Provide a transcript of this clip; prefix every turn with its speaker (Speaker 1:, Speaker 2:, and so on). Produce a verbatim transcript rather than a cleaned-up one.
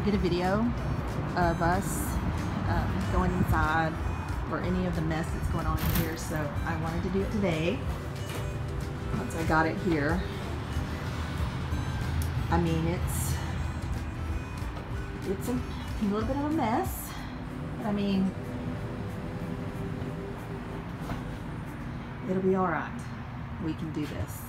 Speaker 1: get a video of us um, going inside or any of the mess that's going on in here, so I wanted to do it today once I got it here. I mean, it's it's a, a little bit of a mess, but I mean, it'll be all right. We can do this.